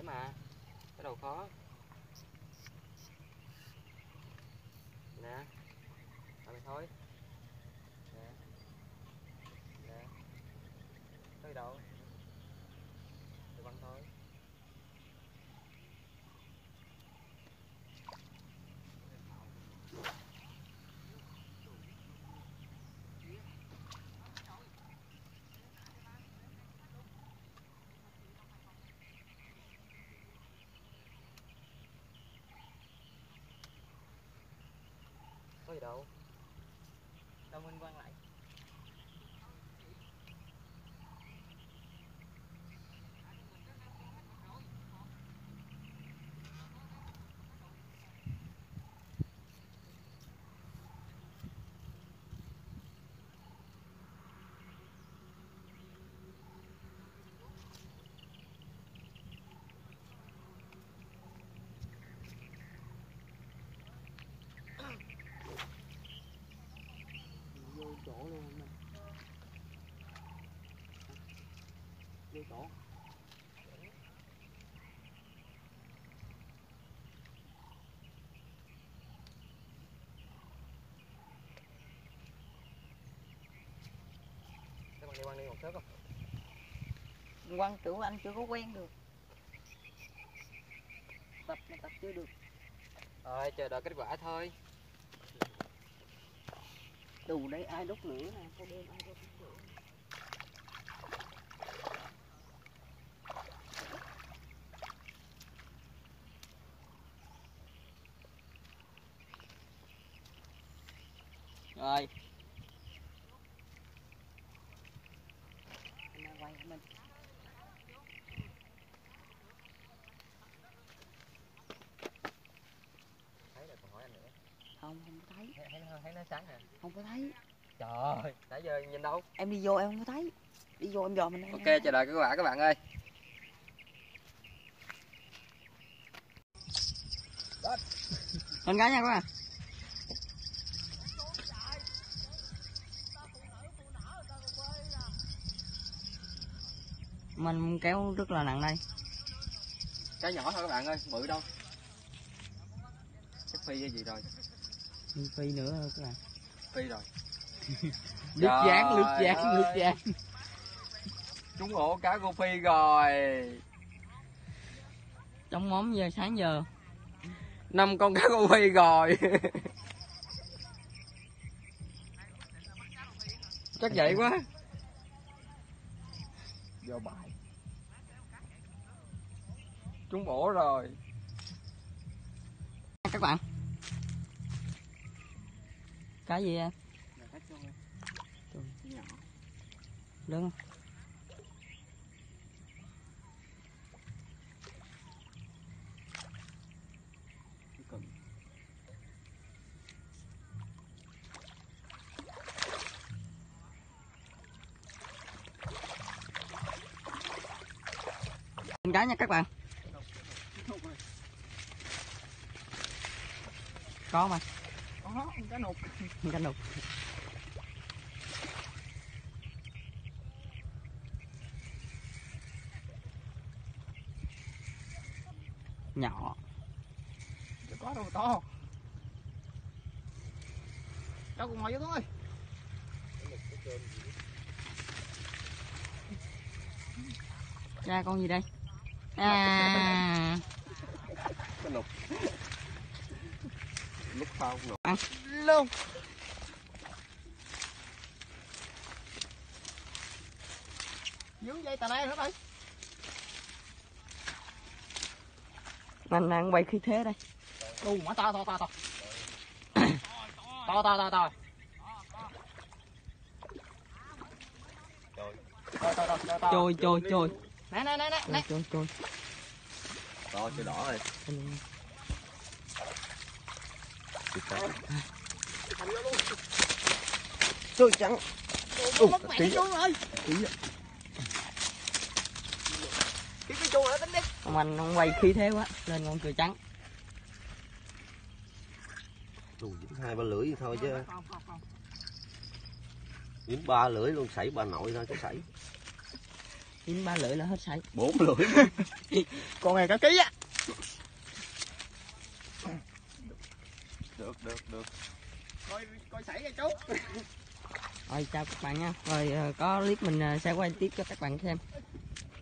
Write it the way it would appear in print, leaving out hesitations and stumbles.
mà, cái đầu khó. Nè, làm thôi. Nè, nè, có gì đâu, tự bắn thôi. Có gì đâu. Đâu Minh quăng lại. Vô chỗ luôn nè. Vô chỗ. Các bạn đi quăng đi một thớt không? Quăng tưởng anh chưa có quen được. Tập mà tập chưa được. Rồi chờ đợi kết quả thôi. Đủ đấy, ai đốt lửa nè, có đêm ai đốt lửa. Rồi. Anh quay mình. Thấy rồi còn hỏi anh nữa. Không có thấy. Thấy nó sáng hả? Không có thấy. Trời, nãy giờ nhìn đâu? Em đi vô em không có thấy. Đi vô em dò mình. Ok, chờ đợi kết quả các bạn ơi. Lên cái nha các bạn. Mình kéo rất là nặng đây. Cái nhỏ thôi các bạn ơi, bự đâu. Chắc phi cái gì rồi. Phi nữa các bạn. Phi rồi. Lướt dáng. Trúng ổ cá cô Phi rồi. Trong móm giờ sáng giờ 5 con cá cô Phi rồi. Chắc vậy quá. vô bài. Trúng ổ rồi. Các bạn. Cái gì em? Lớn không? Con cá nha các bạn. Có mà. Có, cá nục. Cá nục. Nhỏ. Chưa có đâu to. Đâu còn ngồi vô thôi. Ra con gì đây? À. Cá nục. Lúc sau nục. Ăn luôn. Dướng dây tà le nữa đây. Mình đang quay khí thế đây. Mà to. To. Trôi. Nè. Trôi. Rồi, chưa đỏ rồi. Trôi trắng. Ký rồi. cái chuông nữa tính đi. Mình không quay khí thế quá, lên con cười trắng. Đủ 2-3 lưỡi thôi chứ. Không. Dính 3 lưỡi luôn, sảy bà nội thôi cái sảy. Dính 3 lưỡi là hết sảy. 4 lưỡi. Con này cả ký á. Được. Coi sảy nha chú. Rồi chào các bạn nha. Rồi có clip mình sẽ quay tiếp cho các bạn xem.